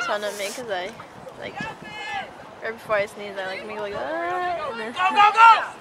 fun of me because I, like, right before I sneeze, I, like, make like, and then... Go, go, go!